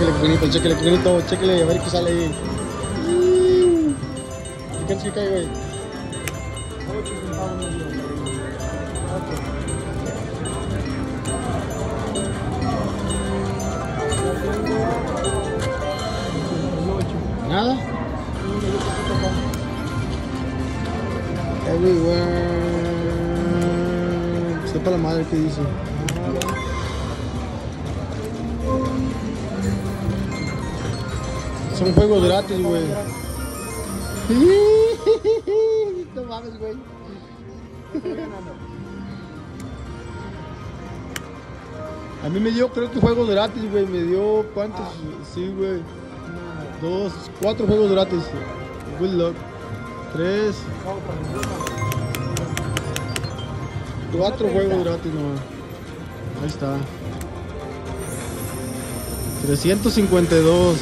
Chéquele, bonito, chéquele, a ver qué sale ahí. ¿Qué crees que cae, güey? 8 centavos medio. Nada. Everywhere. Sepa la madre que dice. Son juegos gratis, güey. No mames, güey. A mí me dio, creo que juegos gratis, güey. Me dio, ¿cuántos? Sí, güey. 2, 4 juegos gratis. Good luck. 3, 4 juegos gratis, no. Ahí está. 352.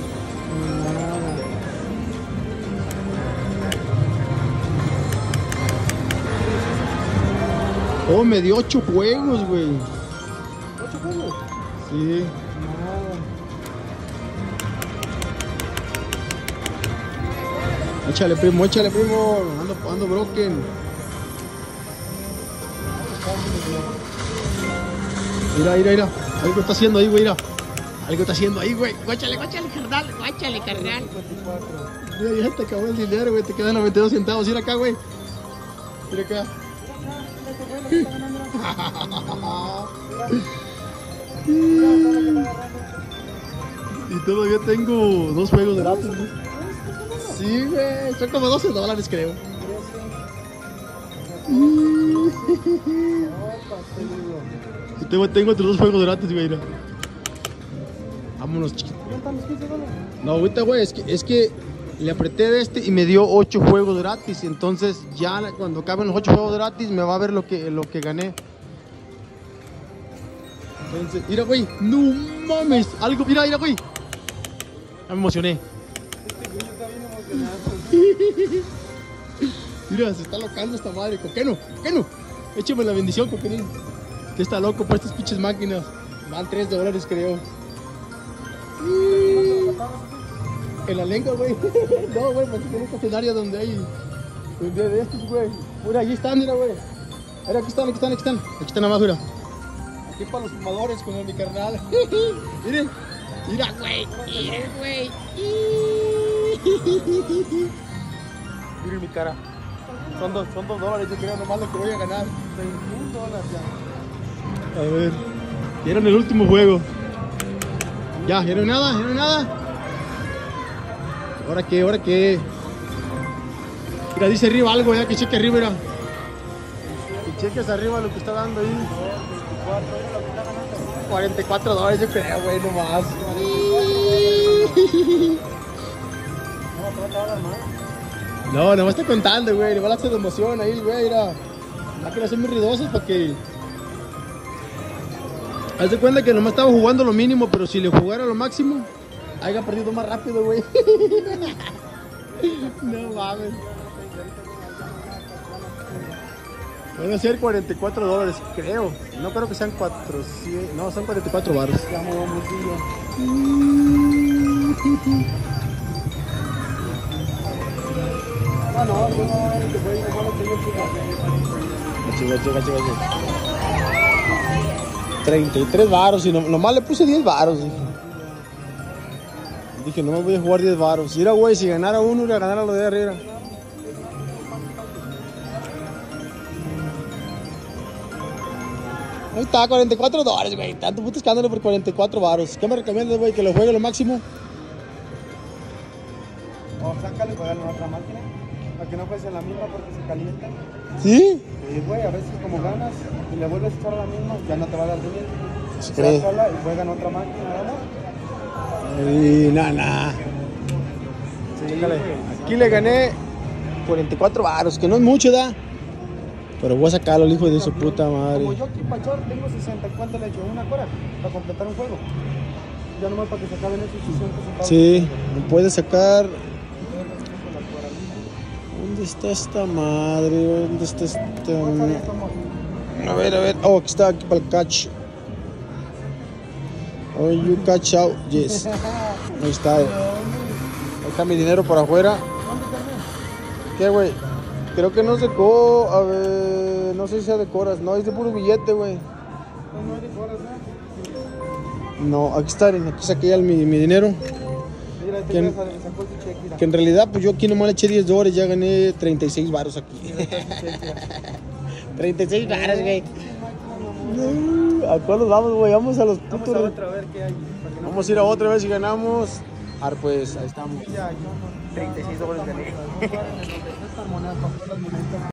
Oh, me dio 8 juegos, güey. 8 juegos. Sí. Échale, primo, échale, primo. Ando broken. Mira. Algo está haciendo ahí, güey, mira. Algo está haciendo ahí, güey. Guáchale, carnal. Mira, ya te acabó el dinero, güey. Te quedan 92 centavos. Mira acá, güey. Mira acá. Y todavía tengo 2 juegos gratis, ¿no? Sí, güey. Son como $12, creo. Y tengo otros 2 juegos gratis, güey. Mira. Vámonos, chiquito. No, ahorita, güey, es que le apreté de este y me dio 8 juegos gratis. Entonces, ya cuando acaben los 8 juegos gratis, me va a ver lo que gané. Entonces, mira, güey. No mames. Algo, mira, güey. Ya me emocioné. Mira, se está locando esta madre. Coqueno. Écheme la bendición, Coquenín. Que está loco por estas pinches máquinas. Van $3, creo. En la lengua, güey. No, güey, porque tengo un escenario donde hay de estos, güey. Mira, ahí están, mira, güey. Mira, aquí están. Aquí están nada más, mira. Aquí para los fumadores, como mi carnal. Miren. Mira, güey. Miren mi cara. Son $2, yo creo, nomás lo que voy a ganar. $21 ya. A ver. Dieron el último juego. Ya, no hay nada. ¿Ahora qué? Mira, dice arriba algo, ya que cheque arriba, mira. Que cheques arriba lo que está dando ahí. $44, yo creo, güey, nomás. No, nomás está contando, güey. Le va a hacer de emoción ahí, güey, mira. La que son muy ruidosos para que... Haz de cuenta que nomás estaba jugando lo mínimo, pero si le jugara lo máximo, haya perdido más rápido, güey. No mames. Van a ser $44, creo. No creo que sean 400. No, son 44 baros. Ya me voy un bolsillo. No, que fue y nomás lo tengo chica. 33 baros y nomás le puse 10 baros. Dije, no me voy a jugar 10 baros. Mira, güey, si ganara uno, le ganara lo de arriba. Ahí está, $44, güey. Tanto puto escándalo por 44 baros. ¿Qué me recomiendas, güey? ¿Que lo juegue lo máximo? O sácalo y juegalo en otra máquina. Para que no juegues en la misma porque se calienta. ¿Sí? Y güey, a veces como ganas y le vuelves a echar a la misma, ya no te va a dar dinero. ¿Se cree? Sácala y juega en otra máquina, ¿verdad? Y nada. Sí, Aquí le gané 44 baros, que no es mucho, ¿da? Pero voy a sacarlo, el hijo de su puta madre. Como yo aquí Pachor tengo 60, ¿cuánto le echo? ¿Una hora? Para completar un juego. Ya nomás para que se acaben esos 60 centavos. Sí, me puede sacar. ¿Dónde está esta madre? ¿Dónde está esta? A ver. Oh, aquí está, aquí para el catch. Oh, you catch out, yes. Ahí está. Ahí está mi dinero por afuera. ¿Qué, güey? Creo que no es de a ver, no sé si sea de coras. No, es de puro billete, güey. No hay de coras, ¿no? No, aquí está, aquí saqué ya mi dinero. Mira, te ¿Quién? sacó tu cheque, mira. Que en realidad, pues yo aquí nomás le eché $10, ya gané 36 varos aquí. 36 varos, güey. ¿A cuál nos vamos, güey? Vamos a los Vamos putos. a otra a ver qué hay. Vamos a ir a otra vez si ganamos. Ahora pues, ahí estamos. Ya, yo no. $36 gané. Estas monedas para las monedas.